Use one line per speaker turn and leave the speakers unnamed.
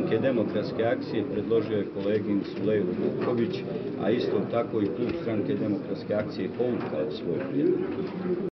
Stranke demokratske akcije predložio je kolegin Sulejlu Vuković, a isto tako i klub Stranke demokratske akcije povukao svoj prijedlog.